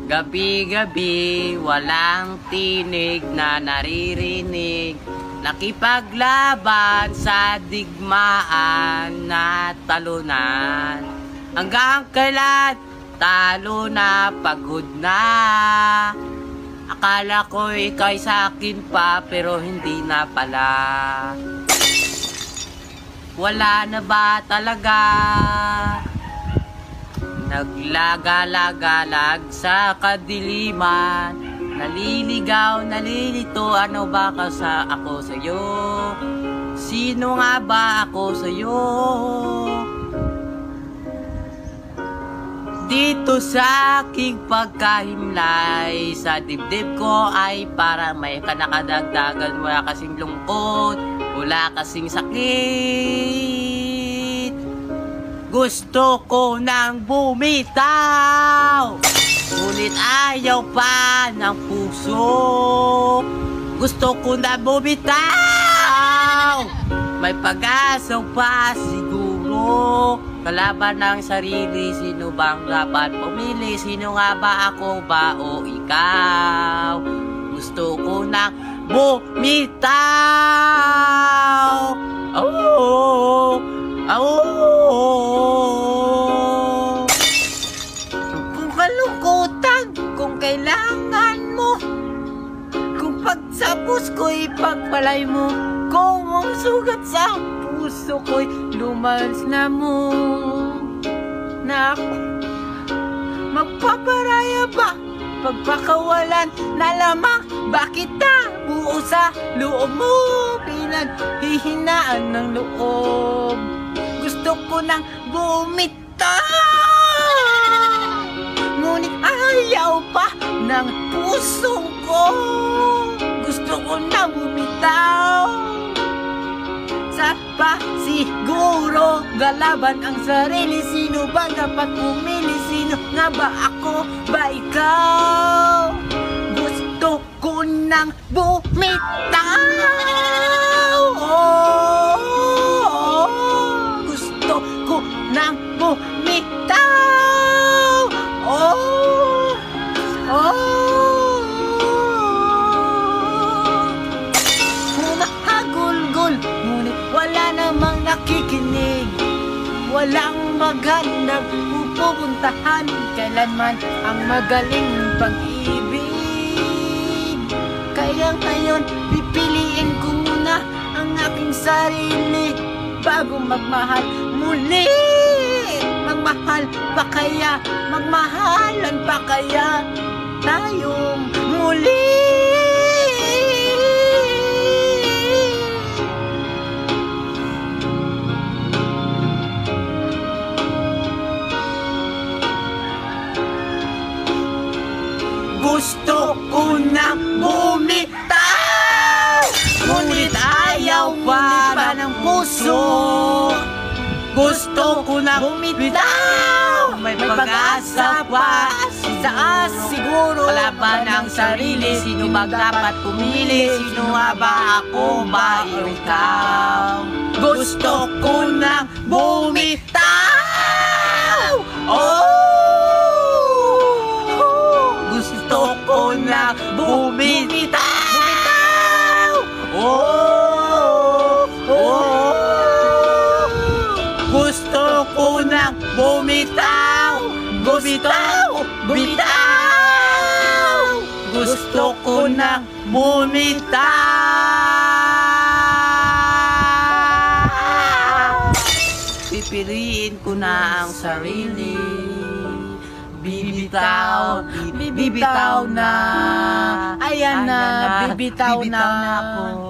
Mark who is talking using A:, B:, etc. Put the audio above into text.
A: Gabi-gabi, walang tinig na naririnig. Nakipaglaban sa digmaan na talunan. Hanggang kailan, talo na, pagod na. Akala ko ika'y sa'kin pa, pero hindi na pala. Wala na ba talaga? Naglaga-lagalag sa kadiliman. Naliligaw, nalilito, ano ba ako sa'yo? Sino nga ba ako sa'yo? Dito sa aking pagkahimlay, sa dibdib ko ay para may kanakadagdagan. Wala kasing lungkot, wala kasing sakit. Gusto ko nang bumitaw, ngunit ayaw pa ng puso. Gusto ko na bumitaw, may pag-asang pa siguro. Kalaban ng sarili, sino bang dapat pumili? Sino nga ba, ako ba o ikaw? Gusto ko nang bumitaw. Oh, oh. Kung kalungkutan, kung kailangan mo, kung pagsapos ko'y pagpalay mo, kung ang sugat sa puso ko'y lumalas na mo. Naku, magpaparaya ba? Pagpakawalan na lamang, bakit na buo sa loob mo? Pinaghihinaan ng loob. Gusto ko nang bumitaw, ngunit ayaw pa ng pusong ko. Gusto ko nang bumitaw. Sa pa siguro, galaban ang sarili. Sino ba dapat pumili? Sino nga ba, ako ba ikaw? Gusto ko nang bumitaw. Oh, gusto ko nang bumitaw. Oh, oh. Ngunit wala namang nakikinig. Walang magandang pupuntahan. Kailanman ang magaling pag-ibig. Kaya ngayon pipiliin ko muna ang aking sarili bago magmahal muli. Magmahal pa kaya? Magmahalan pa kaya tayong muli? Gusto ko nang bumitaw, ngunit ayaw pa ng puso. Gusto ko nang bumitaw, may pag-asa pa sa siguro. Kalaban ng sarili, sino ba dapat pumili? Sino nga ba, ako ba ikaw? Gusto ko nang bumitaw. Oh, na bumitaw. Oh, oh. Gusto ko nang bumitaw. Bumitaw, bumitaw. Gusto ko nang bumitaw. Pipiliin ko na ang sarili. Bibitaw, bibitaw na. Ayan na, bibitaw na ako.